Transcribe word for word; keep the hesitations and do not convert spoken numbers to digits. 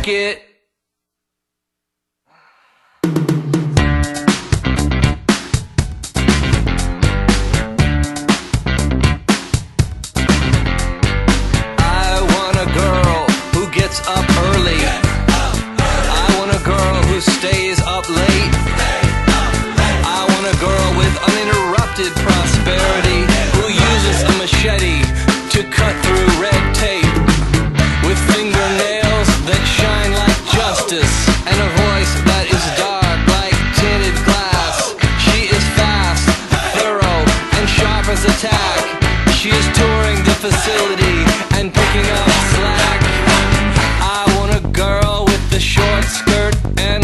jacket. I want a girl who gets up early. I want a girl who stays up late. I want a girl with uninterrupted prosperity, who uses a machete to cut through red tape, with fingernails that shine like justice, and a voice that is dark like tinted glass. She is fast, thorough, and sharp as a tack. She is touring the facility and picking up slack. I want a girl with the short skirt and